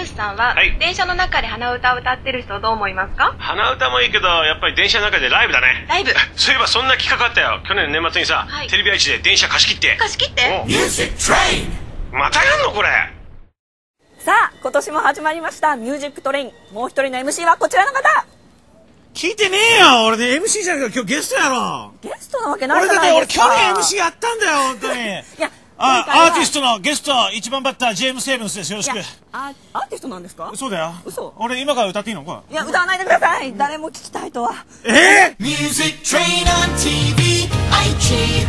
主さんは、 はい、 電車の中で鼻歌を歌ってる人どう思いますか？ 鼻歌もいいけど、やっぱり電車の中でライブだね。 ライブ。 そういえばそんな企画あったよ。去年の年末にさ、はい、テレビ愛知で電車貸し切って。 貸し切って？ ミュージックトレイン。 またやんのこれ。 さあ、今年も始まりましたミュージックトレイン。もう一人の MC はこちらの方。 聞いてねえよ。俺ね MC じゃなくて今日ゲストやろ。 ゲストなわけないじゃないですか。 俺去年 MC やったんだよ本当に。いや、アーティストのゲスト1番バッタージェームス・セイブンスです。よろしく。 アーティストなんですか？ そうだよ。 嘘。 俺今から歌っていいのか？ いや、歌わないでください。誰も聞きたいとは。 ミュージックトレイン on TV 愛知。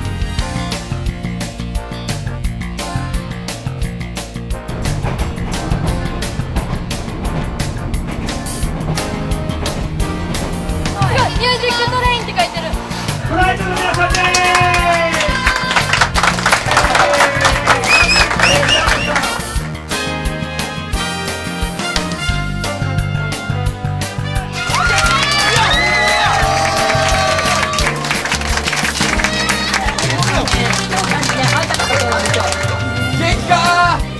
ミュージックトレインって書いてる。 フライトの皆さんでーす。 元気かー。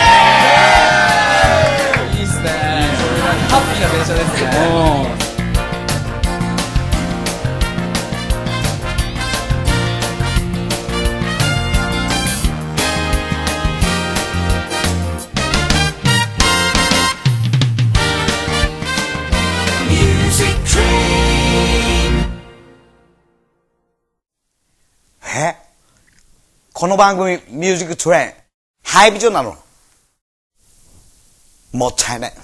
いいっすね。ハッピーな電車ですね。 この番組ミュージックトレインハイビジョンなのもったいない。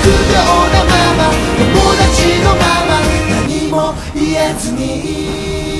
友達のまま何も言えずに